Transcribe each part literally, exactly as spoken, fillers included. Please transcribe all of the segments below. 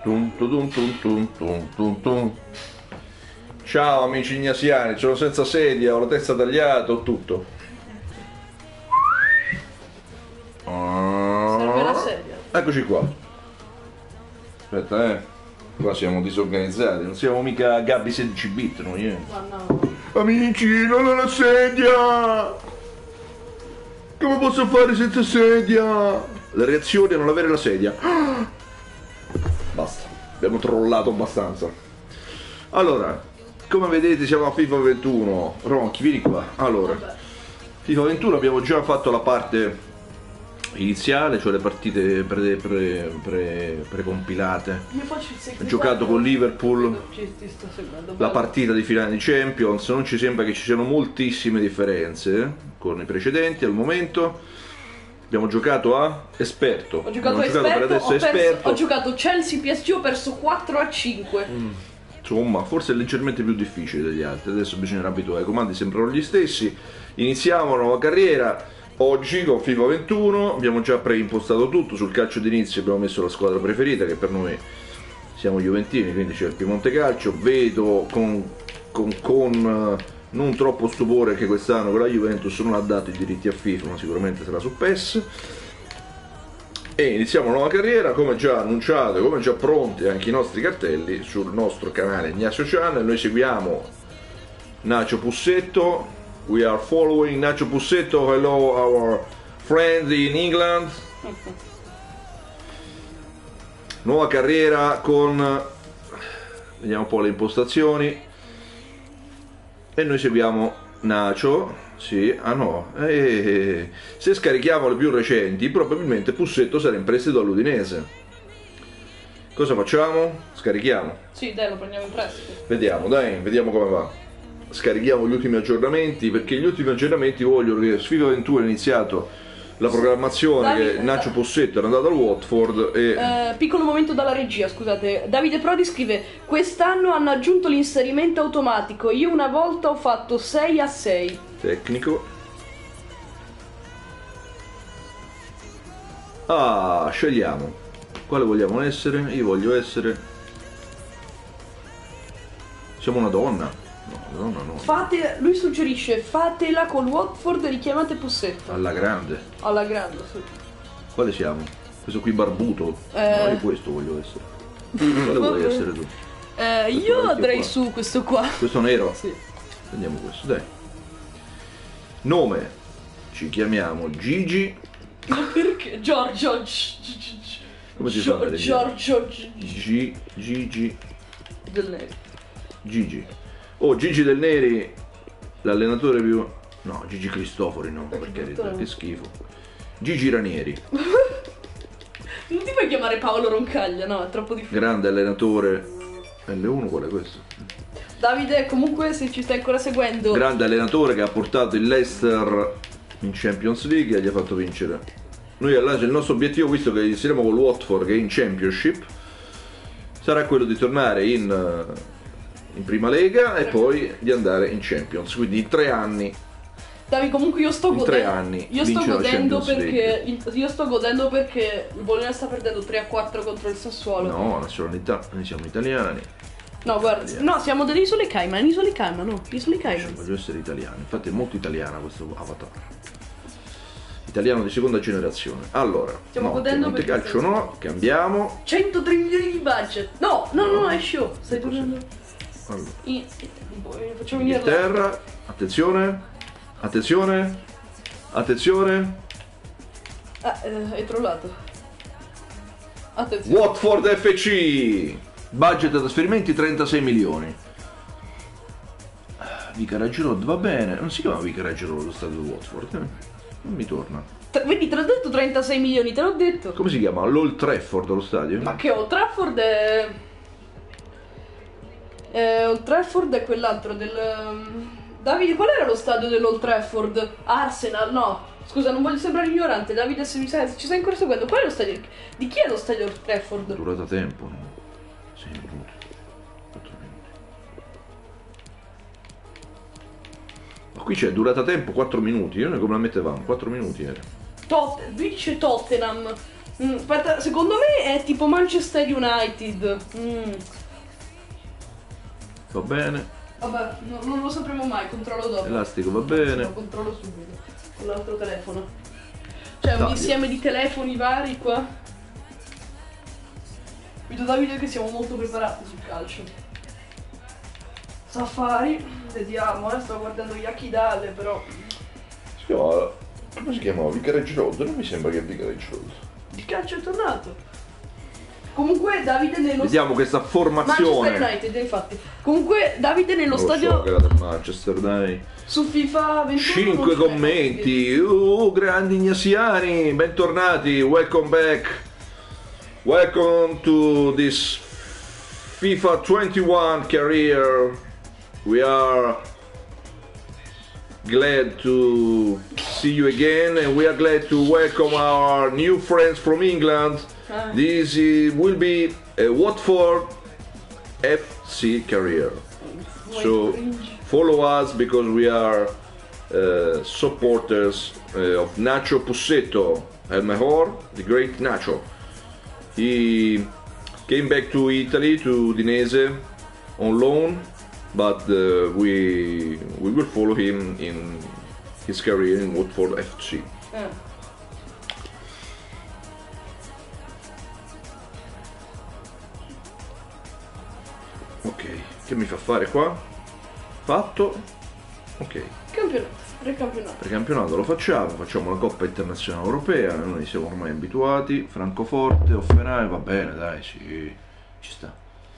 Tum, tum, tum, tum, tum, tum, tum. Ciao amici ignasiani, sono senza sedia, ho la testa tagliata, ho tutto. Serve la sedia. Eccoci qua. Aspetta, eh. Qua siamo disorganizzati, non siamo mica Gabby sedici bit noi, eh. Ma no. Amici, non ho la sedia! Come posso fare senza sedia? La reazione è non avere la sedia. Basta, abbiamo trollato abbastanza. Allora, come vedete siamo a FIFA ventuno. Ronchi, vieni qua. Allora, Vabbè. FIFA ventuno abbiamo già fatto la parte iniziale, cioè le partite pre, pre, pre, precompilate. Io faccio il seguito. Ho giocato con Liverpool. Ci ti sto seguendo. La partita di finale di Champions, non ci sembra che ci siano moltissime differenze con i precedenti al momento. Abbiamo giocato a esperto. Ho giocato Abbiamo a esperto, per adesso ho, perso, esperto. ho giocato Chelsea P S G, ho perso quattro a cinque. Mm. Insomma, forse è leggermente più difficile degli altri. Adesso bisognerà abituare, i comandi sembrano gli stessi. Iniziamo la nuova carriera. Oggi con FIFA ventuno abbiamo già preimpostato tutto. Sul calcio d'inizio abbiamo messo la squadra preferita, che per noi siamo juventini, quindi c'è il Piemonte Calcio. Vedo con, con, con non troppo stupore che quest'anno con la Juventus non ha dato i diritti a FIFA, ma sicuramente sarà su P E S. E iniziamo la nuova carriera, come già annunciato, come già pronti anche i nostri cartelli sul nostro canale Ignazio Channel. Noi seguiamo Nacho Pussetto. We are following Nacho Pussetto. Hello our friends in England. Nuova carriera con, vediamo un po' le impostazioni, e noi seguiamo Nacho. Sì, ah no, eh, se scarichiamo le più recenti probabilmente Pussetto sarà in prestito all'Udinese. Cosa facciamo? Scarichiamo? Sì, dai, lo prendiamo in prestito. Vediamo, dai, vediamo come va. Scarichiamo gli ultimi aggiornamenti, perché gli ultimi aggiornamenti vogliono che su FIFA ventuno è iniziato la programmazione, Davide, che Nacho Pussetto era andato al Watford e... Eh, piccolo momento dalla regia, scusate. Davide Prodi scrive: quest'anno hanno aggiunto l'inserimento automatico. Io una volta ho fatto sei a sei. Tecnico. Ah, scegliamo. Quale vogliamo essere? Io voglio essere... Siamo una donna. No, una donna no. Fate, lui suggerisce: fatela col Watford e richiamate Pussetto. Alla grande. Alla grande, sì. Quale siamo? Questo qui barbuto? Eh. No, io questo voglio essere. Quale vuoi Vabbè. essere tu? Eh, Questo io vecchio andrei qua. su questo qua. Questo nero? Sì. Prendiamo questo, dai. Nome. Ci chiamiamo Gigi. Ma perché? Giorgio. Come si fa? Giorgio. G Gigi. Del Neri. Gigi. Oh, Gigi Del Neri, l'allenatore più... No, Gigi Cristofori no, perché che schifo. Gigi Ranieri, Non ti puoi chiamare Paolo Roncaglia, no, è troppo difficile. grande allenatore. L uno qual è questo? Davide, comunque se ci stai ancora seguendo, Grande allenatore che ha portato il Leicester in Champions League e gli ha fatto vincere. Noi allora, il nostro obiettivo, visto che inizieremo con Watford che è in Championship, sarà quello di tornare in... in prima lega e poi di andare in Champions, quindi in tre anni. Davide, comunque io sto In tre godendo. anni Io sto vince la godendo Champions perché il- io sto godendo perché il Bologna sta perdendo tre a quattro contro il Sassuolo. No, nazionalità, noi siamo italiani. No, guarda, no, siamo delle isole Cayman, isole Cayman, no, isole Cayman. Voglio essere italiano, infatti è molto italiana questo avatar. Italiano di seconda generazione. Allora, Stiamo no, godendo Monte perché Calcio sei- no, cambiamo. centotré milioni di budget. No, no, no, no, è show. Stai Cos'è? tornando. Allora, In... Facciamo venire la... Inghilterra, attenzione, attenzione, attenzione. Ah, eh, hai trollato. Attenzione. Watford F C. Budget da trasferimenti trentasei milioni. Vicarage Road va bene, non si chiama Vicarage Road lo stadio di Watford, eh? Non mi torna. Tra- Vedi, te l'ho detto trentasei milioni, te l'ho detto. Come si chiama? L'Old Trafford lo stadio? Ma che Old Trafford è... Eh, Old Trafford è quell'altro del... um, Davide, qual era lo stadio dell'Old Trafford? Arsenal, no. Scusa, non voglio sembrare ignorante. Davide, se, mi sai, se ci stai ancora seguendo, qual è lo stadio? Di chi è lo stadio Old Trafford? Durata tempo, no? sei minuti. quattro minuti. Ma qui c'è durata tempo quattro minuti, io noi come la mettevamo? quattro minuti era. Tot- lui dice Tottenham. Mm, aspetta, secondo me è tipo Manchester United. Mm. Va bene. Vabbè, no, non lo sapremo mai, controllo dopo. Elastico va Sì, bene. lo controllo subito. Con l'altro telefono. C'è un Taglio. insieme di telefoni vari qua. Vedo Davide che siamo molto preparati sul calcio. Safari, vediamo, eh, sto guardando Yakidale però. Si chiama... Come si chiamava? Vicarage Road? Non mi sembra che è Vicarage Road. Il calcio è tornato. Comunque Davide nello Vediamo questa formazione. Manchester United, infatti. Comunque Davide nello Non lo stadio so, che era del Manchester, dai. su FIFA ventuno. Cinque non c'è. commenti. Uh, grandi ignasiani, bentornati. Welcome back. Welcome to this FIFA twenty-one career. We are glad to see you again, and we are glad to welcome our new friends from England. Ah. This is, will be a Watford F C career. So follow us because we are uh, supporters uh, of Nacho Pussetto, El Mejor, the great Nacho. He came back to Italy, to Udinese, on loan, but uh, we we will follow him in his career in Watford F C. Eh. Ok, che mi fa fare qua? Fatto. Ok, Campionato, precampionato. precampionato lo facciamo, facciamo la Coppa Internazionale Europea, noi siamo ormai abituati, Francoforte, Offenheim, va bene dai, sì, ci sta.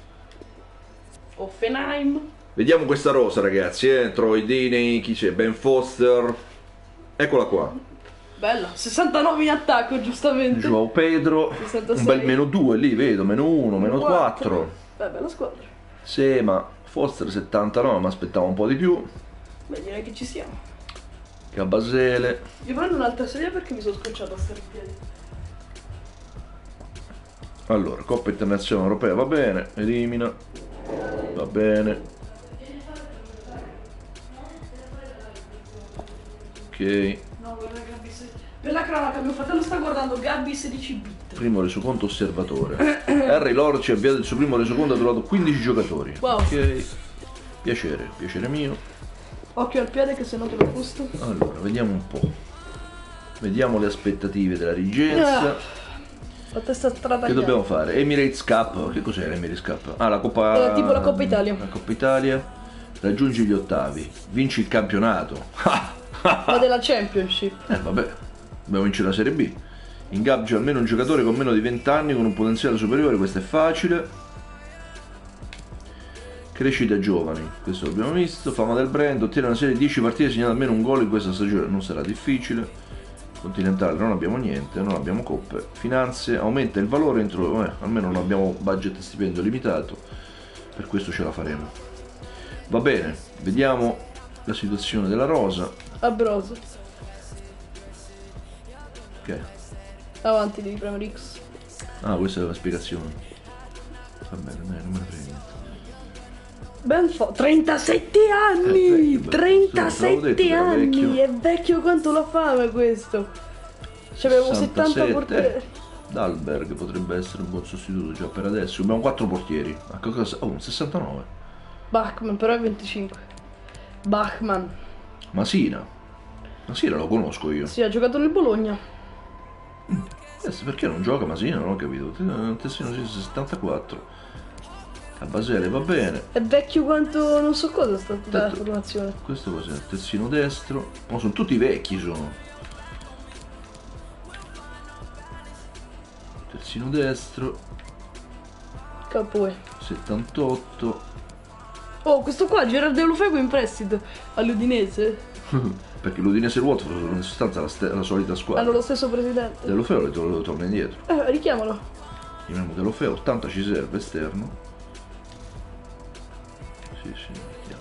Offenheim. Vediamo questa rosa ragazzi, eh, Troy Deeney, chi c'è? Ben Foster, eccola qua, Bella, sessantanove in attacco giustamente. Joao Pedro, sessantasei. un bel meno due lì, vedo, meno uno, meno quattro. Beh, bella squadra. Sì, ma Foster settantanove, mi aspettavo un po' di più, Beh, direi che ci siamo. Cabasele, Io prendo un'altra sedia perché mi sono scocciato a stare in piedi. allora, Coppa Internazionale Europea va bene, elimina, va bene. Ok, No, guarda Gabby se... Per la cronaca, mio fratello sta guardando Gabby sedici bit. primo resoconto osservatore. Harry Lord ci ha avviato il suo primo resoconto, ha trovato quindici giocatori. Wow. Ok, piacere, piacere mio. Occhio al piede che se no te lo busto. Allora, vediamo un po'. Vediamo le aspettative della rigenza. La testa strada. Che dobbiamo fare? Emirates Cup. Che cos'è l'Emirates Cup? Ah, la Coppa... Eh, tipo la Coppa Italia. La Coppa Italia. Raggiungi gli ottavi. Vinci il campionato. Ma della Championship. Eh vabbè, dobbiamo vincere la Serie B. Ingaggia almeno un giocatore con meno di venti anni con un potenziale superiore, questo è facile. Crescita giovani, questo l'abbiamo visto. Fama del brand, ottiene una serie di dieci partite, segnata almeno un gol in questa stagione, non sarà difficile. Continentale non abbiamo niente, non abbiamo coppe. Finanze, aumenta il valore entro, eh, almeno non abbiamo budget e stipendio limitato, per questo ce la faremo. Va bene, vediamo la situazione della rosa. Abroso. Ok. Avanti, devi premere X. Ah, questa è la spiegazione. Va bene, bene, non me ne frega niente. Ben fo- trentasette anni! È vecchio, beh, trentasette l'avevo detto che era anni! vecchio. È vecchio quanto la fame questo! C'avevo settanta portieri. Dalberg potrebbe essere un buon sostituto già per adesso. Abbiamo quattro portieri. A cosa... Oh, un sessantanove. Bachmann, però è venticinque. Bachmann. Masina. Masina lo conosco io. Sì, ha giocato nel Bologna. Adesso perché non gioca Masina? Non ho capito. Tessino settantaquattro. A Basele va bene. È vecchio quanto non so cosa sta la Tanto- formazione. Questo cos'è? Terzino destro. Ma sono tutti vecchi sono. Terzino destro. Capoe. settantotto. Oh, questo qua, Gerard De Lofeu in prestito all'Udinese. Perché l'Udinese e il Watford sono in sostanza la, ste- la solita squadra. Hanno lo stesso presidente. De Lofeu lo, lo torna indietro. Eh, richiamalo. Chiamiamo De Lofeu, ottanta ci serve esterno. Sì, sì, chiamo,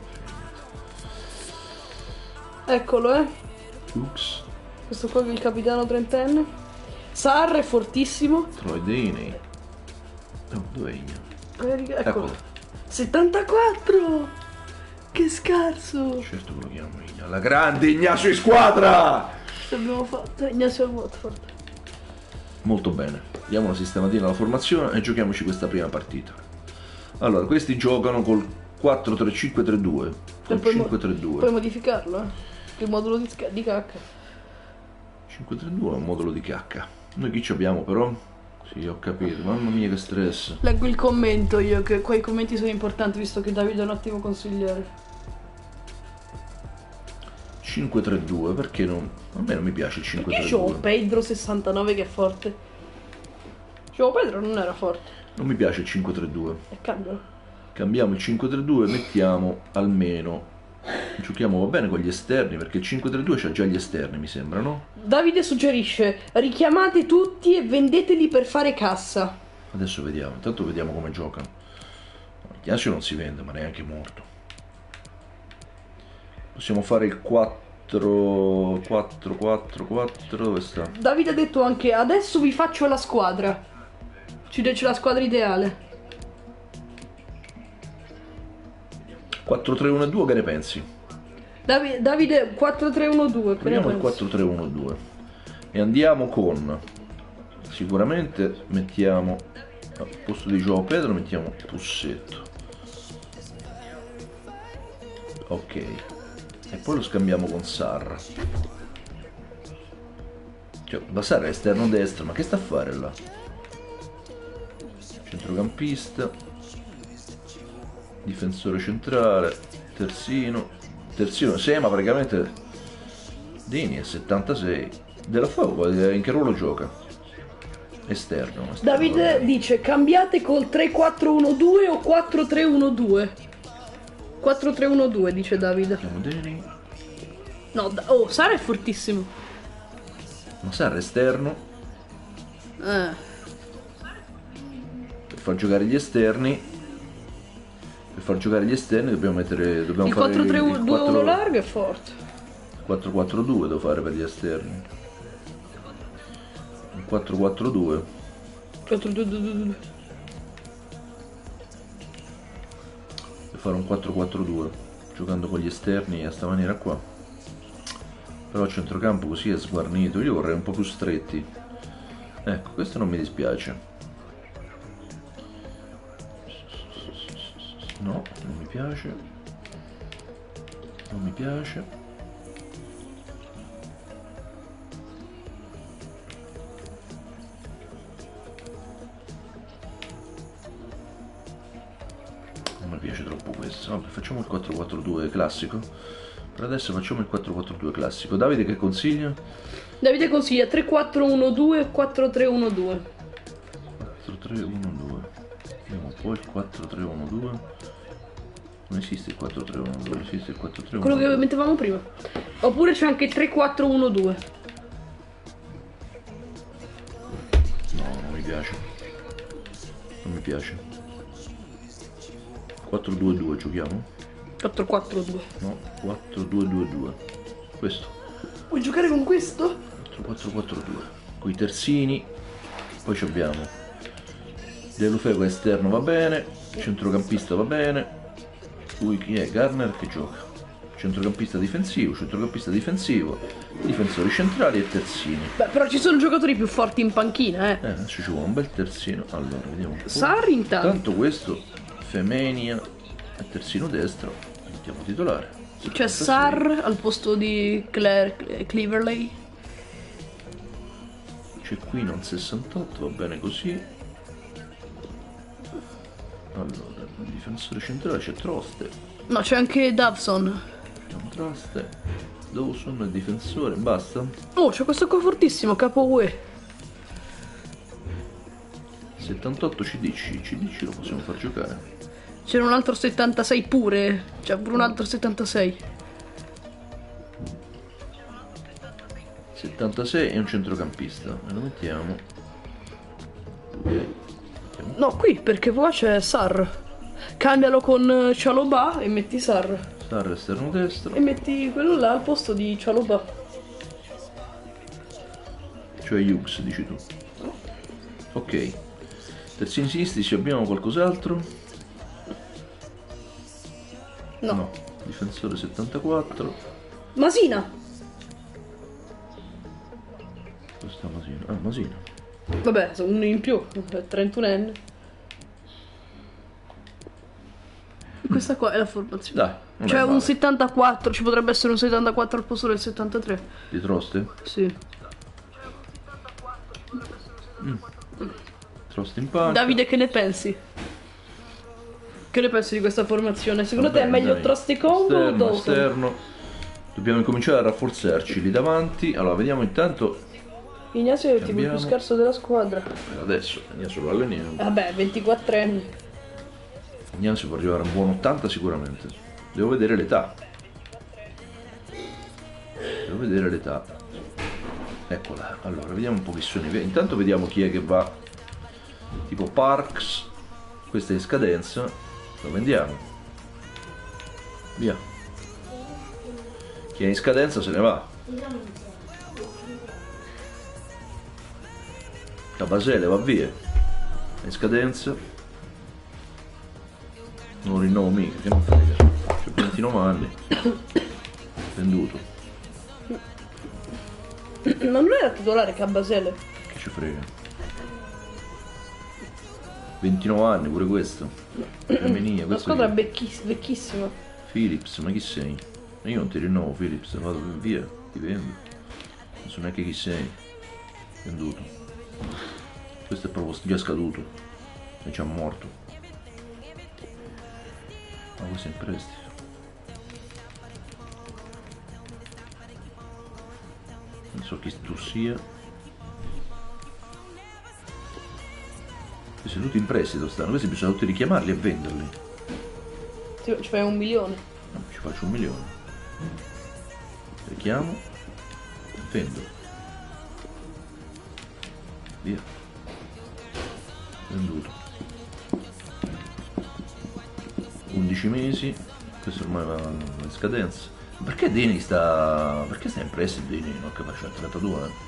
Eccolo, eh. chiamo. Ux, Questo qua che è il capitano trentenne. Sarr è fortissimo. Troy Deeney. Oh, dov'è Igna? Eh, ric- Eccolo. Eccolo. settantaquattro! Che scarso! Certo che lo chiamo Igna. La grande Ignacio in squadra! Che abbiamo fatto? Ignazio al Watford. Molto bene, diamo una sistematina alla formazione e giochiamoci questa prima partita. Allora, questi giocano col quattro tre cinque tre due, col cinque tre due. Puoi modificarlo, eh? Il modulo di, di cacca. cinque tre due è un modulo di cacca. Noi chi ci abbiamo però? Sì, ho capito, mamma mia che stress. Leggo il commento io, che quei commenti sono importanti visto che Davide è un ottimo consigliere. cinque tre due, perché non... A me non mi piace il cinque tre due. Perché c'ho Pedro sessantanove che è forte? C'ho Pedro non era forte. Non mi piace il cinque tre due. E cambialo. Cambiamo il cinque tre due e mettiamo almeno... Giochiamo va bene con gli esterni, perché il cinque tre due c'ha già gli esterni, mi sembra, no? Davide suggerisce, richiamate tutti e vendeteli per fare cassa. Adesso vediamo, intanto vediamo come giocano. Chiascio non si vende, ma neanche morto. Possiamo fare il quattro quattro quattro quattro, dove sta? Davide ha detto anche, adesso vi faccio la squadra. Ci dice la squadra ideale. quattro tre uno due, che ne pensi? Davide, Davide quattro tre uno due. Proviamo il quattro tre uno due e andiamo con, sicuramente mettiamo al posto di Joao Pedro mettiamo Pussetto, ok, e poi lo scambiamo con Sarra. Cioè, la Sarra è esterno destro, ma che sta a fare là? Centrocampista, difensore centrale, terzino, terzino, sì, ma praticamente Dini è settantasei. Della Favo in che ruolo gioca? Esterno, esterno. Davide vabbè. Dice cambiate col tre quattro uno due o quattro tre uno due. quattro tre uno due dice Davide. Dini. No, da oh, Sara è fortissimo. Ma Sara è esterno. Eh. Per far giocare gli esterni Per far giocare gli esterni dobbiamo mettere dobbiamo il fare quattro tre due uno largo è forte. quattro quattro due devo fare per gli esterni. Un quattro quattro due. quattro due due due. Devo fare un quattro quattro due giocando con gli esterni a sta maniera qua. Però il centrocampo così è sguarnito, io vorrei un po' più stretti. Ecco, questo non mi dispiace. No, non mi piace. Non mi piace. Non mi piace troppo questo. Vabbè, facciamo il quattro quattro due classico. Per adesso facciamo il quattro quattro due classico. Davide che consiglia? Davide consiglia tre quattro uno due e quattro tre uno due. quattro tre uno due. Vediamo poi il quattro tre uno due. Non esiste il quattro tre uno due, esiste il quattro tre uno due. Quello che mettevamo prima. Oppure c'è anche tre quattro uno due. No, non mi piace. Non mi piace. quattro due due giochiamo? quattro quattro due. No, quattro due due due. Questo. Vuoi giocare con questo? quattro quattro quattro due. Con i terzini. Poi ci abbiamo Deulofeu esterno va bene. Centrocampista va bene. Lui chi è? Garner che gioca. Centrocampista difensivo, centrocampista difensivo, difensori centrali e terzini. Beh, però ci sono giocatori più forti in panchina, eh. Eh, adesso ci vuole un bel terzino. Allora, vediamo un po'. Sarri intanto. Tanto questo, Femenia e terzino destro, mettiamo titolare. C'è Sar al posto di Claire Cleverley. C'è qui non sessantotto, va bene così. Allora, il difensore centrale c'è Troste. No, c'è anche Davson. C'è un Troste. Dawson, il difensore, basta. Oh, c'è questo qua fortissimo, capo U E. settantotto C D C, C D C lo possiamo far giocare. C'era un altro settantasei pure. C'è pure un altro settantasei. settantasei e un centrocampista. E lo mettiamo. Ok. No, qui perché qua c'è Sar. Cambialo con Cialobà e metti Sar. Sar esterno destro. E metti quello là al posto di Cialobà. Cioè Hughes, dici tu. Ok. Terzini sinistri abbiamo qualcos'altro? No. No. Difensore settantaquattro. Masina. Dove sta Masina? Ah, Masina. Vabbè, sono uno in più, trentunenne. Questa qua è la formazione. Dai, non C'è è un male. settantaquattro, ci potrebbe essere un settantaquattro al posto del settantatré. Di Troste? Sì. Mm. Troste in panca. Davide, che ne pensi? Che ne pensi di questa formazione? Secondo Va te è bene, meglio dai. Trosticongo o Esterno, Dawson? esterno. Dobbiamo incominciare a rafforzarci lì davanti. Allora, vediamo intanto. Ignazio è il tipo più Cambiamo. scarso della squadra. Adesso Ignazio lo alleniamo. Vabbè, ventiquattro anni. Ignazio può arrivare a un buon ottanta sicuramente. Devo vedere l'età. Devo vedere l'età. Eccola. Allora, vediamo un po' chi sono i. Intanto vediamo chi è che va. Tipo Parks. Questa è in scadenza. Lo vendiamo. Via. Chi è in scadenza se ne va. Cabasele va via. È in scadenza. Non rinnovo mica, che non frega. C'ho ventinove anni. Venduto. Ma non era titolare Cabasele? Che ci frega. ventinove anni pure questo. Femminia, La questo squadra è chi è? vecchiss- vecchissima. Philips, ma chi sei? Io non ti rinnovo Philips, vado via, ti vendo. Non so neanche chi sei. Venduto. Questo è proprio già scaduto. È già morto. Ma questo è in prestito. Non so chi tu sia. Questi tutti in prestito stanno, questi bisogna tutti richiamarli e venderli. Ti- Ci fai un milione. No, ci faccio un milione. Richiamo. Vendo. Via. Venduto. undici mesi. Questo ormai va in scadenza. Perché Dini sta. Perché sta in prestito Dini? Non capisco, a trentadue eh?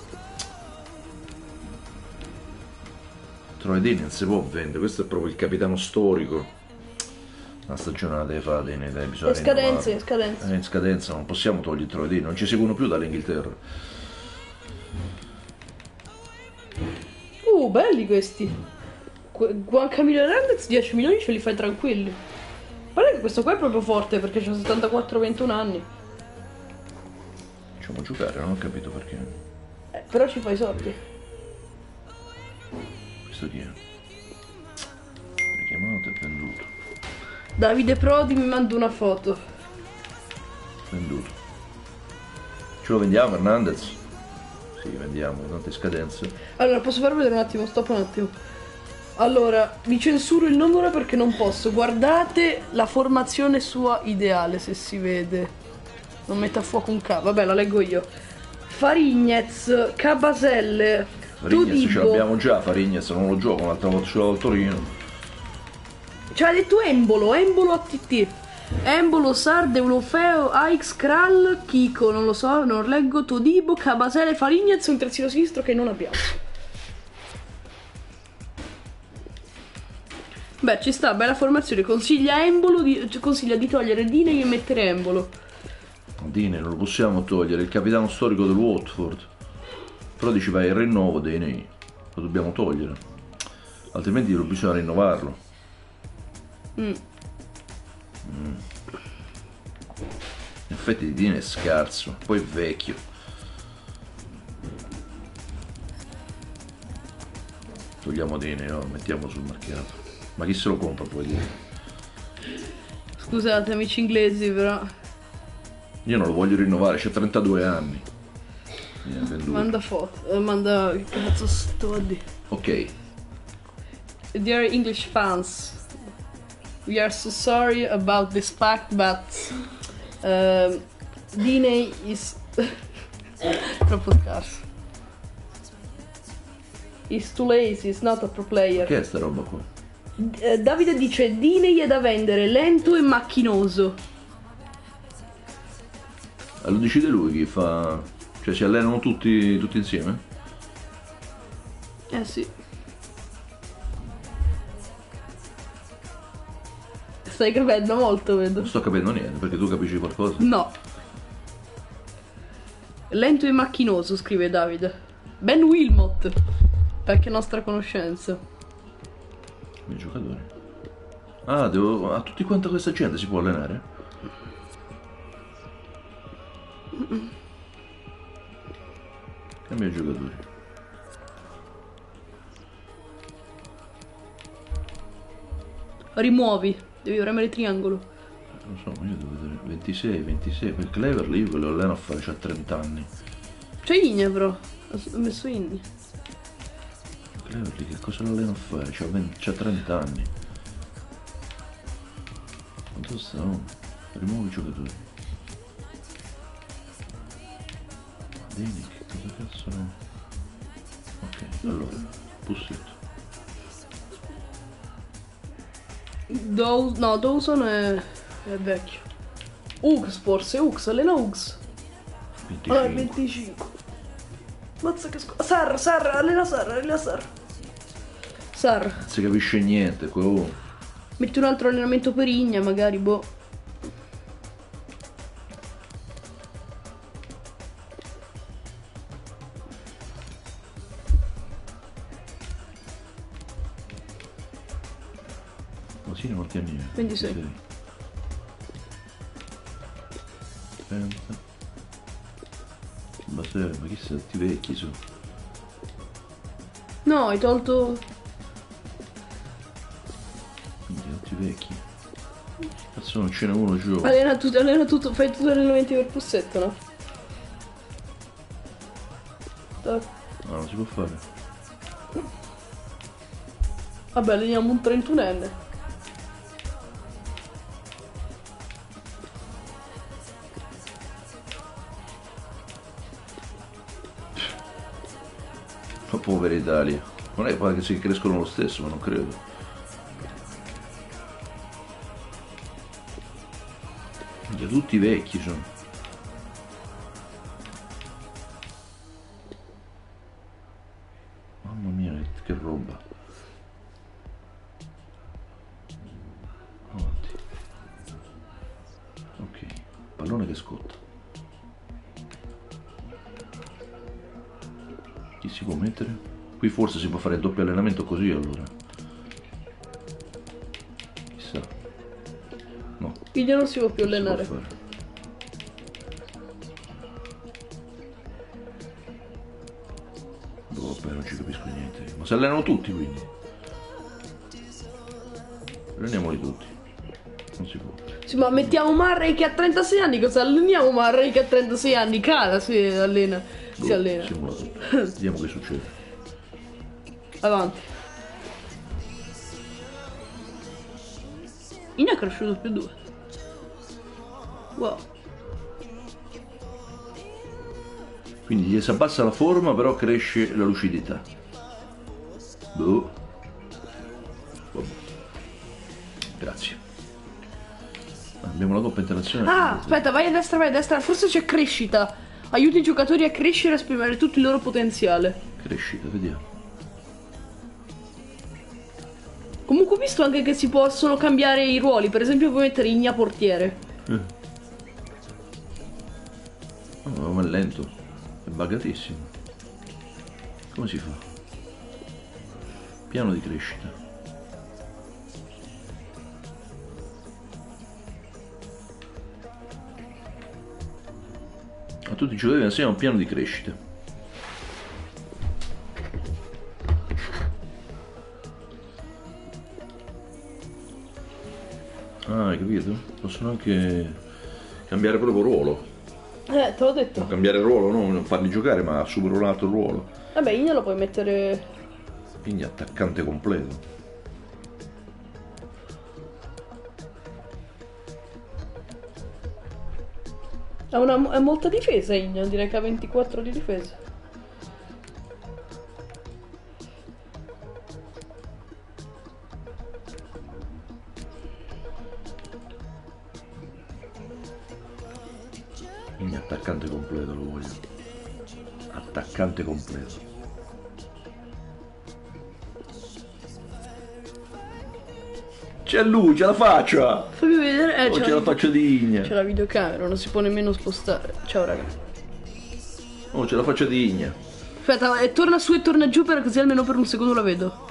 Troy Dini non si può vendere, questo è proprio il capitano storico. Una stagione la deve fare Dini, dai, bisogna È scadenza, rinnovarlo. è scadenza. È in scadenza, non possiamo togliere Troy Dini, non ci seguono più dall'Inghilterra. Uh, belli questi. Que- Juan Camilo Hernandez dieci milioni ce li fai tranquilli. Guarda che questo qua è proprio forte perché c'ha settantaquattro ventuno anni. Facciamo giocare, non ho capito perché. Eh, però ci fai soldi. Questo chi è? Richiamato e venduto. Davide Prodi mi manda una foto. Venduto. Ce lo vendiamo Hernandez? Sì, vendiamo, tante scadenze. Allora, posso far vedere un attimo? Stop un attimo. Allora, vi censuro il nome ora perché non posso. Guardate la formazione sua ideale, se si vede. Non metta a fuoco un cavo. Vabbè, la leggo io. Farignez, Cabaselle, Farignez ce Todibo. l'abbiamo già, Farignez non lo gioco, un'altra volta ce l'ho al Torino. Cioè, ha detto Embolo, Embolo A T T. Embolo, Sarde, Ulofeo, Aix, Kral, Kiko, non lo so, non leggo, Todibo, Cabasele, Farignez e un terzino sinistro che non abbiamo. Beh, ci sta, bella formazione. Consiglia Embolo, di, cioè, consiglia di togliere Dine e mettere Embolo. Dini non lo possiamo togliere, è il capitano storico del Watford. Però dici vai il rinnovo dei nei. Lo dobbiamo togliere. Altrimenti lo bisogna rinnovarlo. Mm. Mm. In effetti Dini è scarso, poi è vecchio. Togliamo Dini, no? Mettiamo sul mercato. Ma chi se lo compra poi Dini? Scusate, amici inglesi, però. Io non lo voglio rinnovare, c'ha trentadue anni. Viene venduto. Manda foto, eh, manda. Che cazzo sto a dire? Ok. Dear English fans, we are so sorry about this fact, but um, Dine is troppo scarso. Is too lazy, is not a pro player. Che è sta roba qua? Eh, Davide dice Dine è da vendere, lento e macchinoso. Eh, lo decide lui chi fa. Cioè si allenano tutti, tutti insieme? Eh sì. Stai capendo molto, vedo. Non sto capendo niente, perché tu capisci qualcosa? No. Lento e macchinoso, scrive Davide. Ben Wilmot. Vecchia nostra conoscenza. I giocatori. Ah, devo... a tutti quanta questa gente si può allenare? Cambia i giocatori. Rimuovi, devi premere triangolo. Non so, ma io devo vedere ventisei, ventisei, per Cleverly io quello alleno a fare, c'ha trenta anni. C'è Igna però, ho messo Igna. Cleverly che cosa l'alleno a fare? C'ha, c'ha trenta anni. Quanto sta? Oh? Rimuovi i giocatori. Dini, che cosa cazzo no? Ok, allora, pussetto. Dow no, Dawson è... è vecchio. Uggs forse, Uggs, allena Uggs. venticinque. Ah, venticinque. Mazza che scu... Sar, Sar, allena Sar, allena Sar. Sar. Non si capisce niente, quello. Metti un altro allenamento per Igna, magari, boh. Così quanti anni è? ventisei. Aspetta. Ma se, ma chi sono tutti vecchi su? No, hai tolto... Quindi tutti vecchi. Cazzo non ce n'è uno giù. Allena tutto, allena tutto, fai tutti gli allenamenti per pussetto, no? Tac. No, non si può fare. Vabbè, alleniamo un trentunenne. Ma povera Italia. Non è che si crescono lo stesso, ma non credo. Minchia, tutti vecchi sono. Mamma mia, che, che roba. Avanti. Ok, pallone che scotta. Chi si può mettere? Qui forse si può fare il doppio allenamento così allora. Chissà. No. Igna non si può più Non si può allenare. fare. Oh, vabbè, non ci capisco niente. Ma si allenano tutti quindi. Alleniamoli tutti. Non si può. Sì, ma mettiamo Murray che ha trentasei anni, cosa alleniamo Murray che ha trentasei anni? Cara, si allena. Si Boh, allena. simulatore. Vediamo che succede. Avanti. Igna è cresciuto più due. Wow. Quindi gli si abbassa la forma, però cresce la lucidità. Boh. Vabbè. Grazie. Abbiamo la coppa internazionale. Ah, aspetta, vai a destra, vai a destra. Forse c'è crescita. Aiuta i giocatori a crescere e a esprimere tutto il loro potenziale. Crescita, vediamo. Comunque ho visto anche che si possono cambiare i ruoli. Per esempio puoi mettere Igna portiere. Eh. Oh, ma è lento. È buggatissimo. Come si fa? Piano di crescita. A tutti i giocatori insieme un piano di crescita. Ah, hai capito? Possono anche cambiare proprio ruolo. Eh, te l'ho detto. Non cambiare ruolo, no? Non farli giocare, ma assumere un altro ruolo. Vabbè, Igna lo puoi mettere... Quindi attaccante completo. Ha, una, ha molta difesa Igna, direi che ha ventiquattro di difesa. Quindi attaccante completo lo voglio. Attaccante completo. C'è lui, c'è la faccia! Fammi vedere... Eh, Oh, c'è c'è la faccia di Igna. C'è la videocamera, non si può nemmeno spostare. Ciao raga. Oh, c'è la faccia di Igna. Aspetta, e torna su e torna giù per così almeno per un secondo la vedo.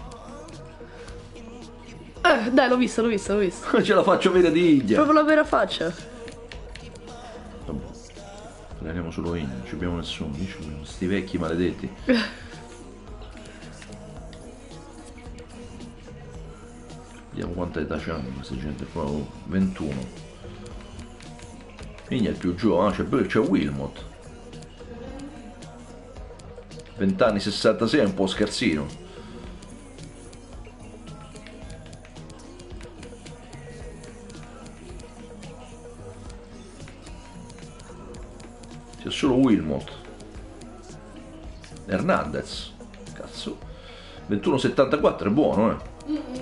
Eh, dai, l'ho vista, l'ho vista, l'ho vista. Ce la faccio vera di Iglia. Proprio la vera faccia. Vabbè. Ne andiamo solo in, non ci abbiamo nessuno. Sti vecchi maledetti. Vediamo quanta età c'hanno questa gente qua. Oh, ventuno. Iglia è il più giovane, ah, c'è Wilmot. venti anni, sessantasei è un po' scarsino. C'è solo Wilmot. Hernandez. Cazzo. ventuno settantaquattro è buono, eh. Mm-hmm.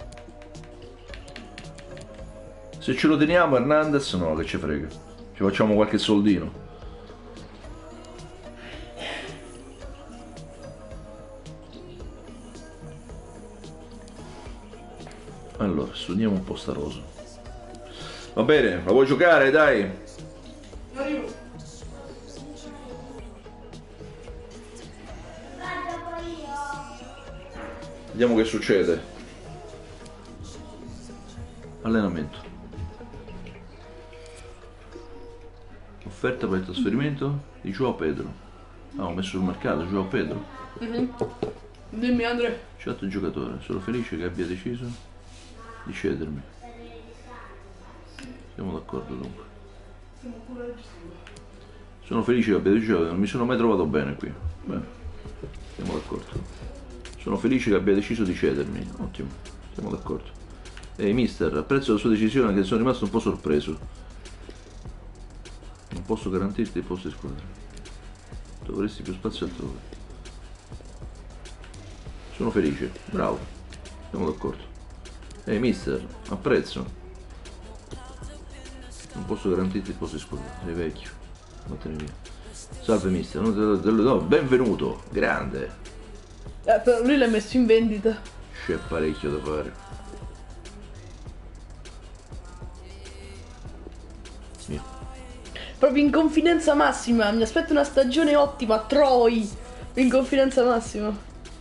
Se ce lo teniamo Hernandez, no, che ci frega. Ci facciamo qualche soldino. Allora, studiamo un po' sta rosa. Va bene, la vuoi giocare, dai? Arrivo. Vediamo che succede. Allenamento. Offerta per il trasferimento di Joao Pedro. Ah, ho messo sul mercato Joao Pedro. Mm-hmm. Dimmi, Andre. Chat giocatore, sono felice che abbia deciso di cedermi. Siamo d'accordo dunque. Sono felice che abbia deciso, non mi sono mai trovato bene qui. Beh, siamo d'accordo. Sono felice che abbia deciso di cedermi. Ottimo, siamo d'accordo. Ehi mister, apprezzo la sua decisione che sono rimasto un po' sorpreso. Non posso garantirti il posto di squadra. Dovresti più spazio altrove. Sono felice, bravo. Siamo d'accordo. Ehi mister, apprezzo. Non posso garantirti il posto di squadra. Sei vecchio. Vattene via. Salve mister, no, benvenuto, grande. Eh, però lui l'ha messo in vendita. C'è parecchio da fare. Mio. Proprio in confidenza massima. Mi aspetto una stagione ottima, Troy. In confidenza massima.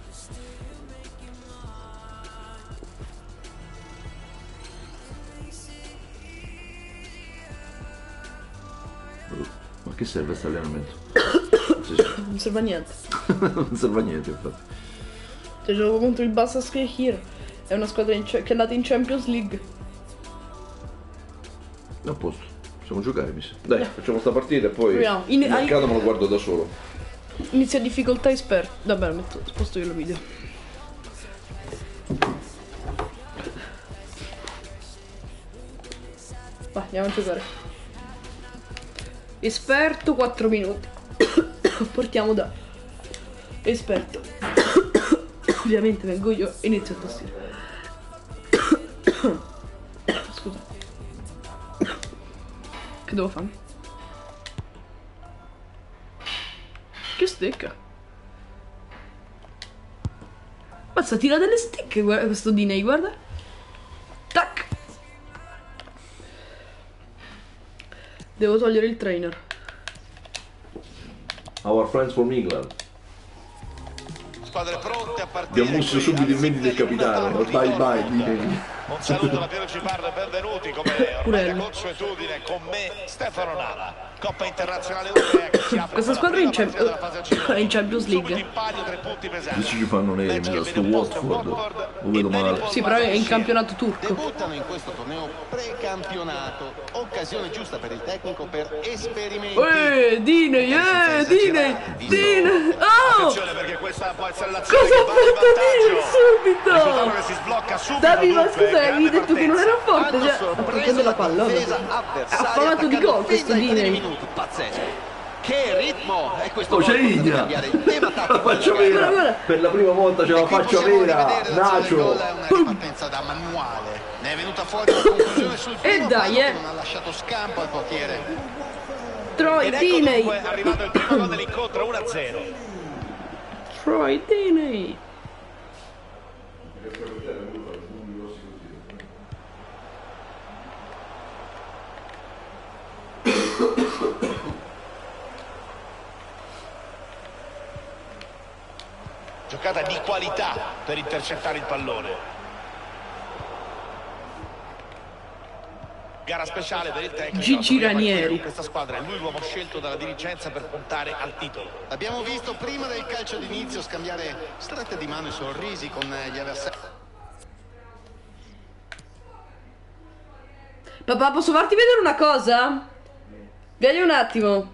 Ma che serve questo allenamento? Non serve a niente. Non serve a niente infatti. Cioè, gioco contro il Basaksehir. È una squadra in che è andata in Champions League. A posto, possiamo giocare mi sa. Dai, facciamo sta partita e poi Proviamo. In- il mercato me lo guardo da solo. Inizia difficoltà esperto. Vabbè, metto, sposto io il video. Vai, andiamo a giocare. Esperto quattro minuti. Portiamo da esperto. Ovviamente vengo io e inizio a tossire. Scusa. Che devo fare? Che stecca. Mazza, tira delle stecche questo Diney, guarda. Tac. Devo togliere il trainer. Our friends from England. Squadre pronte a partire. Abbiamo messo subito in vendita il capitano. Bye bye Diney. Un saluto da Piero Ciparro e benvenuti come ormai la consuetudine con me Stefano Nava. Coppa internazionale europea che si apre. Questa squadra è in, Champ- è in Champions League. In palio tre punti pesanti. Dici ci fanno neri, mi sa sto Watford. Lo vedo male. Sì, però è in campionato turco. Debuttano in questo torneo precampionato, occasione giusta per il tecnico per esperimenti. Eh, Diney, eh, Diney, Diney. Oh! Attenzione perché questa può essere Cosa l'azione ha che va in fatto vantaggio. Diney Ricordiamo subito? che si sblocca subito. Davi, ma dunque, scusa, avevi grande detto che non era forte, Hanno cioè, ha sorpreso preso la la palla. difesa Ha avversaria affamato di attaccando gol questo fin dai primi Diney. minuti, pazzesco. Che ritmo! E questo Oh, c'è gol porta a Igna. cambiare il tema La tattico faccia della gara. vera. Per la prima volta c'è la E qui faccia possiamo vera. rivedere l'azione del gol, Nacio. è una ripartenza da manuale. Ne è venuta fuori una conclusione sul primo dai, palo eh. che non ha lasciato scampo al portiere. Troy Ed ecco Diney. dunque arrivato il primo gol dell'incontro uno a zero. Troy Diney. giocata di qualità per intercettare il pallone. Gara speciale per il tecnico Gigi Ranieri. Questa squadra è lui l'uomo scelto dalla dirigenza per puntare al titolo. Abbiamo visto prima del calcio d'inizio scambiare strette di mano e sorrisi con gli avversari. Papà, posso farti vedere una cosa? Vieni un attimo.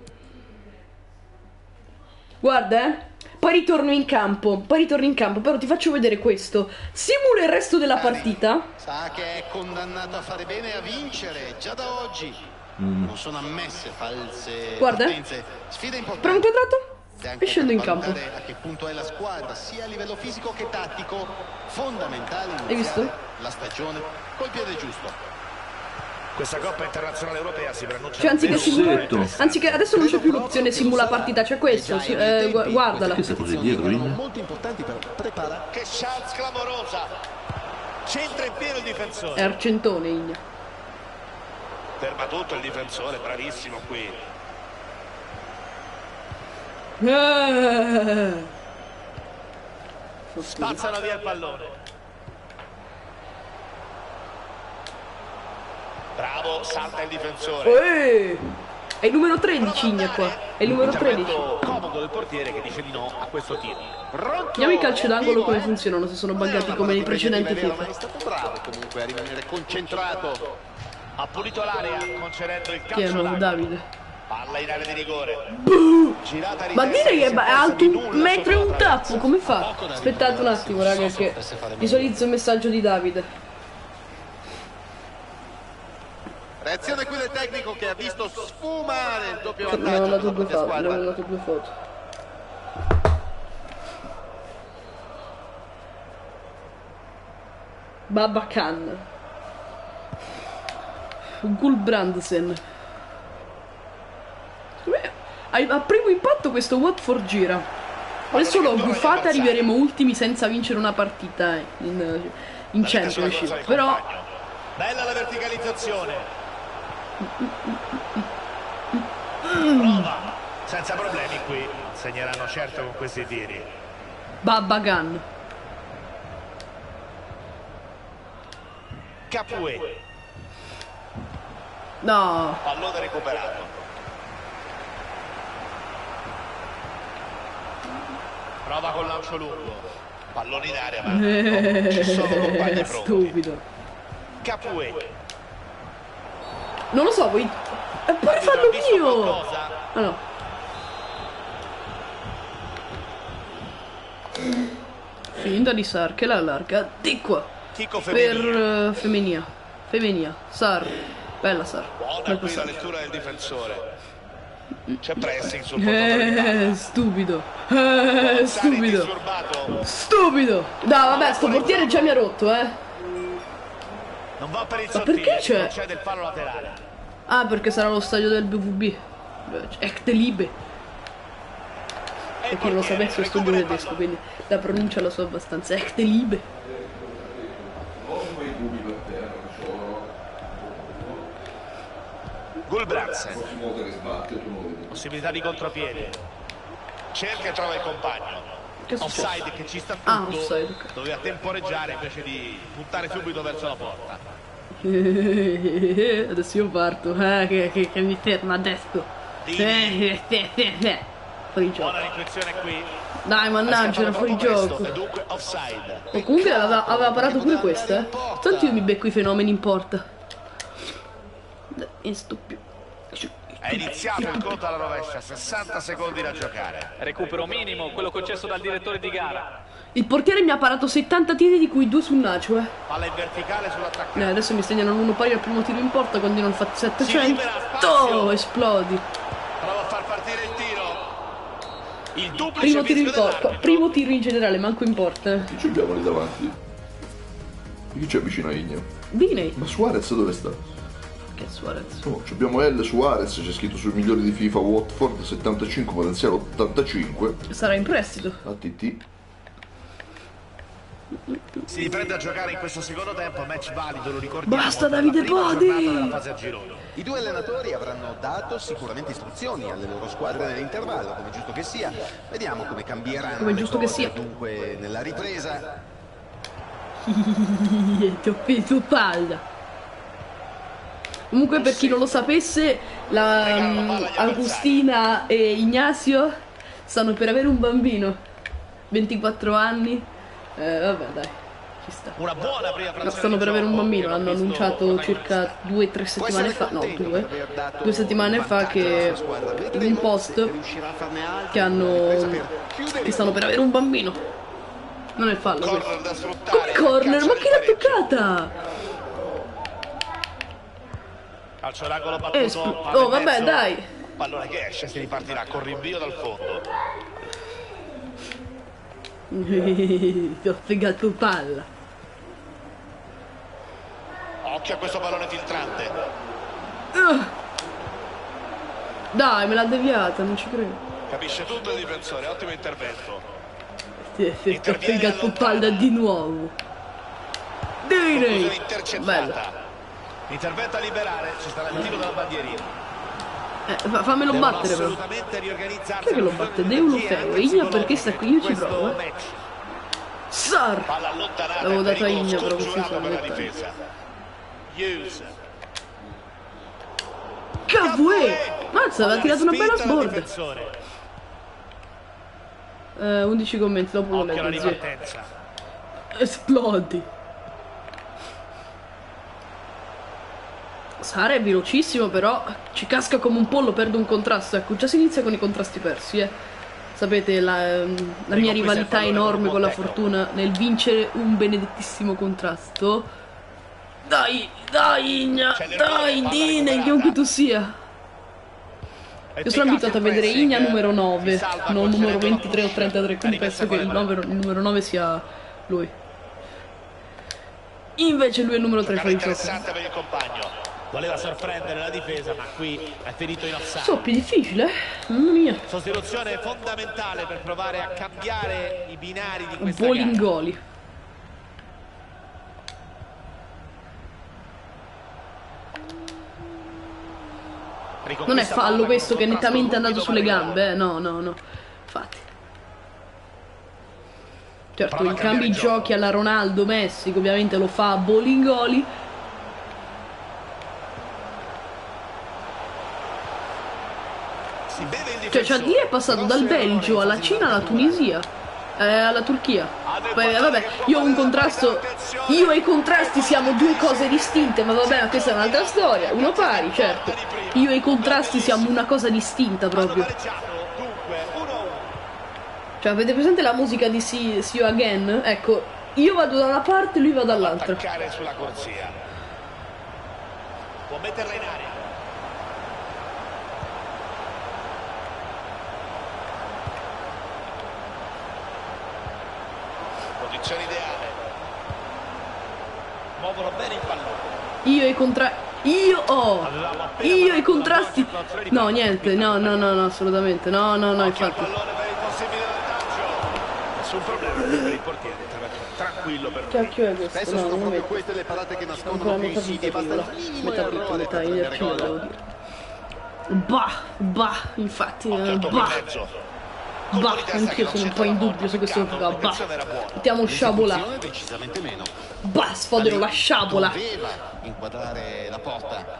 Guarda, eh. Poi ritorno in campo. Poi ritorno in campo. Però ti faccio vedere questo. Simula il resto della partita. Sa che è condannato a fare bene e a vincere già da oggi. Mm. Non sono ammesse false Guarda. potenze. Sfida importante. Prova inquadrato. E scendo in campo. A che punto è la squadra, sia a livello fisico che tattico. Fondamentale Hai visto? La stagione col piede giusto. Questa Coppa Internazionale Europea si preannuncia. Cioè, anziché simulare, anziché adesso non c'è più l'opzione simula partita, c'è questo. Si, eh, gu guardala. Queste cose dietro, molto importanti per preparare. Che chance clamorosa! Centra in pieno il difensore. È Argentone, Igna. Ferma tutto il difensore, bravissimo qui. Eh. Spazzano via il pallone. Bravo, salta il difensore. Eh. È il numero tredici, Igna qua. È il numero tredici. Comodo del portiere che dice di no a questo tiro. Vediamo i calci d'angolo come funzionano, se sono buggati come nei precedenti FIFA. È stato bravo comunque a rimanere concentrato. Ha pulito l'area concedendo il Chi è calcio nuovo Davide? Palla in area di rigore. Girata Ma ripresa dire che è alto un metro e un tappo, come fa? Poco da Aspettate un attimo, raga, che visualizzo il messaggio di Davide. Reazione qui del tecnico che ha visto sfumare il doppio Mi vantaggio hanno dato per due la propria foto, mi hanno squadra. dato due foto. Baba Khan. Gulbrandsen. A primo impatto questo Watford gira. Adesso l'ho buffata, arriveremo ultimi senza vincere una partita in, in Championship. Però bella la verticalizzazione. Prova, senza problemi qui. Segneranno certo con questi tiri. Baba Khan. Capué. No. Pallone recuperato. Prova col lancio lungo. Pallone in area, ma Eh, ci sono compagni pronti. stupido. Capué. Non lo so, vuoi... È pure farlo io! Qualcosa? Ah no. Finta di Sar che la allarga di qua. Chico Per Femminia. uh, Femenia. Femenia. Sar. Bella Sar. Buona Bel qui la passaggio. lettura del difensore. C'è pressing sul portatore di palla. Eh, stupido. Eh, stupido. Disturbato. Stupido. No, vabbè, sto portiere già mi ha rotto, eh. Non va per il Ma perché sottile, c'è? concede il fallo laterale. Ah, perché sarà lo stadio del B V B. Echtelibe. Per chi non lo sapesse, io studio tedesco, quindi la pronuncia la so abbastanza. Echtelibe. Gulbrandsen. Possibilità di contropiede. Cerca e trova il compagno. Che succede? Offside che ci sta tutto. Ah, offside, ok. Doveva temporeggiare invece di puntare subito verso la porta. Adesso io parto. Ah, che, che, che mi ferma adesso. Eh, eh, eh, eh. Fuori gioco. Buona riflessione qui. Dai, mannaggia, era fuori gioco. E dunque offside. O comunque aveva, aveva parato pure questa, eh. Tanto io mi becco i fenomeni in porta. È stupido. È iniziato il conto alla rovescia, sessanta secondi da giocare. Recupero minimo, quello concesso dal direttore di gara. Il portiere mi ha parato settanta tiri, di cui due sul Nacio, eh. Palla in verticale sull'attaccante. Eh, adesso mi segnano l'uno pari al primo tiro in porta, quando io non ho fatto settecento. Esplodi. Prova a far partire il tiro. Il duplice Primo tiro in fischio porta. dell'arbitro. Primo tiro in generale, manco in porta. eh. Chi ci abbiamo lì davanti? Chi c'è vicino a Igna? Viney. Ma Suarez dove sta? Che Suarez. Oh, ci abbiamo L Suarez, c'è scritto sui migliori di FIFA Watford, settantacinque, potenziale ottantacinque. Sarà in prestito. A T T. Si riprende a giocare in questo secondo tempo, match valido, lo ricordiamo. Basta Davide Bodi! I due allenatori avranno dato sicuramente istruzioni alle loro squadre nell'intervallo, come giusto che sia. Vediamo come cambieranno come le giusto cose, che sia. dunque nella ripresa. Ti ho preso palla. Comunque, per chi non lo sapesse, la um, Agustina e Ignacio stanno per avere un bambino. ventiquattro anni. Eh, vabbè, dai, ci sta. Una buona prima No, stanno per avere un bambino, l'hanno annunciato circa due o tre settimane fa. No, due. Due settimane fa che in un post che hanno. che stanno per avere un bambino. Non è fallo questo. Corner da sfruttare. Come corner? Ma chi l'ha toccata? Calcio d'angolo Eh, battuto. oh, vabbè, dai. Pallone che esce, si ripartirà con rinvio dal fondo. Ti ho fregato palla. Occhio a questo pallone filtrante. Uh. Dai, me l'ha deviata, non ci credo. Capisce tutto il difensore, ottimo intervento. Ti ti ho fregato palla di nuovo. Conclusione Direi. intercettata. Bello. Intervento a liberare, ci sarà il tiro della bandierina. Eh, fa- fammelo Devono battere però. assolutamente riorganizzarsi. Chi è che lo batte? Deulofeu. Igna perché sta qui? Io ci provo, eh. Sar! Palla allontanata. L'avevo dato a pericolo Igna, però così scongiurato sono per la dettagli. difesa. Hughes. Cavue! Mazza, aveva tirato una bella Spinta dal sborda. difensore. Eh, undici commenti, dopo lo Occhio alla leggo, zio. ripartenza. Esplodi. Sar è velocissimo, però ci casca come un pollo, perde un contrasto. Ecco, già si inizia con i contrasti persi, eh. Sapete, la, la mia rivalità enorme con la fortuna nel vincere un benedettissimo contrasto. Dai, dai, Igna, dai, Dine, chiunque tu sia. Io sono abituato a vedere Igna numero nove, non numero ventitré o trentatré, quindi penso che il, nove, il numero nove sia lui. Invece lui è il numero tre, fa Interessante per il compagno. Voleva sorprendere la difesa, ma qui è finito in offside. So, più difficile, eh? Mamma mia. Sostituzione fondamentale per provare a cambiare i binari di questa gara. Bolingoli. Non è fallo questo che è nettamente andato sulle gambe, eh? No, no, no. Infatti. Certo, il cambio giochi alla Ronaldo, Messi, che ovviamente lo fa a Bolingoli. Cioè, cioè, a dire è passato dal Belgio alla Cina alla Tunisia, eh, alla Turchia. Poi, vabbè, io ho un contrasto, io e i contrasti siamo due cose distinte, ma vabbè, ma questa è un'altra storia. Uno pari, certo. Io e i contrasti siamo una cosa distinta proprio. Cioè, avete presente la musica di See, See You Again? Ecco, io vado da una parte e lui va dall'altra. Attaccare sulla corsia. Può metterla in aria. Posizione ideale. Muovono bene il pallone. Io e i contrasti. Io ho. Io e i contrasti. No, niente, no, no, no, no, assolutamente. No, no, no, infatti. Pallone per il possibile vantaggio. Nessun problema per il portiere. Tranquillo per Che cacchio è questo? Spesso No, sono non lo proprio metto. queste le parate che Ancora nascondono più metà insidie, piccola. basta il minimo Metà piccola, errore metà per in prendere archivio, gol. devo dire. Bah, bah, infatti, Occhio eh, al tocco in bah. mezzo. Bah, anch'io sono un po' in dubbio su questo gioco. Bah, mettiamo sciabola. L'esecuzione decisamente meno. Bah, sfodero la sciabola. Doveva inquadrare la porta.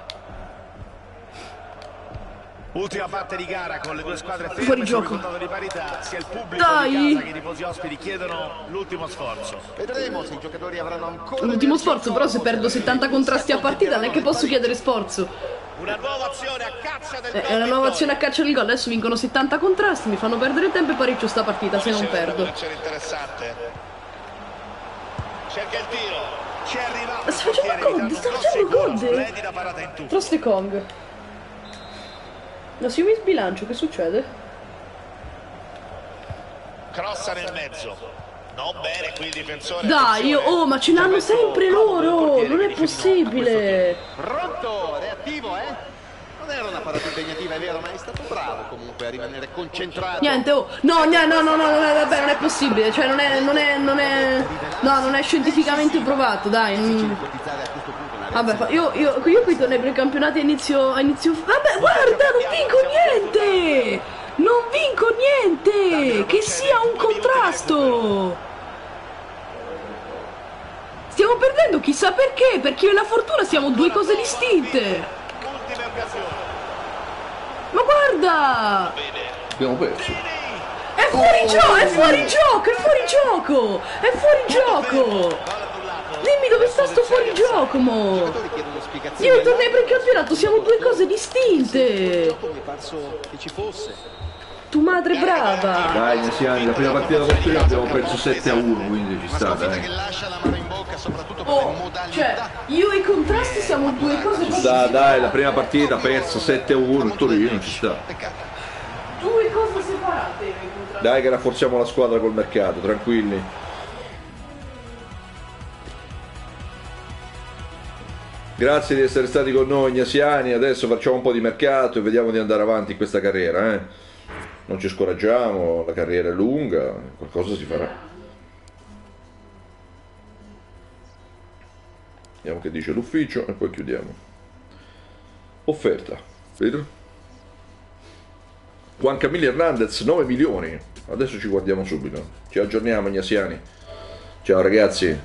Ultima parte di gara con le due squadre ferme Fuori sul gioco. risultato di parità. Sia il pubblico Dai. di casa che i tifosi ospiti chiedono l'ultimo sforzo. Vedremo se i giocatori avranno ancora L'ultimo energia sforzo, però se corpo, perdo se settanta contrasti a partita non è che posso chiedere sforzo. Una nuova azione a caccia del È gol una nuova vittoria. azione a caccia del gol. Adesso vincono settanta contrasti, mi fanno perdere tempo e pareggio sta partita se non perdo. Posizione interessante. Cerca il tiro. Ci è arrivato. Sta facendo conde, sta facendo conde. Splendida parata in tutto. Frost e Kong. No, se io mi sbilancio, che succede? Crossa nel mezzo. Non bene qui il difensore. Dai, io, attenzione. oh, ma ce l'hanno sempre loro! Non è possibile! Pronto, reattivo, eh? Non era una parata impegnativa, è vero, ma è stato bravo comunque a rimanere concentrato. Niente, oh, no, no, no, no, no, no, vabbè, non è possibile, cioè non è, non è, non è, no, non è scientificamente provato, dai. Non... Vabbè, io, io, io qui torno ai precampionati a inizio, a inizio, vabbè, guarda, non vinco niente, non vinco niente, che sia un contrasto. Stiamo perdendo chissà perché, perché io e la fortuna siamo due cose distinte. Ma guarda! Abbiamo perso. È fuori oh, gioco, è fuori gioco, è fuori gioco, è fuori gioco! Dimmi dove sta sto fuori gioco, mo! Io tornei per il campionato, siamo due cose distinte! Tu madre brava! Dai, Ignasiani, la prima partita da Portogallo abbiamo perso sette a uno, quindi ci sta, dai. Oh, cioè, io e i contrasti siamo due cose ci sta, distinte. dai, la prima partita persa sette a uno, il Torino, ci sta. Due cose separate, io e i contrasti. Dai che rafforziamo la squadra col mercato, tranquilli. Grazie di essere stati con noi, Ignasiani. Adesso facciamo un po' di mercato e vediamo di andare avanti in questa carriera, eh. Non ci scoraggiamo, la carriera è lunga, qualcosa si farà. Vediamo che dice l'ufficio e poi chiudiamo. Offerta, vedo? Juan Camilo Hernandez, nove milioni. Adesso ci guardiamo subito. Ci aggiorniamo, Ignasiani. Ciao ragazzi.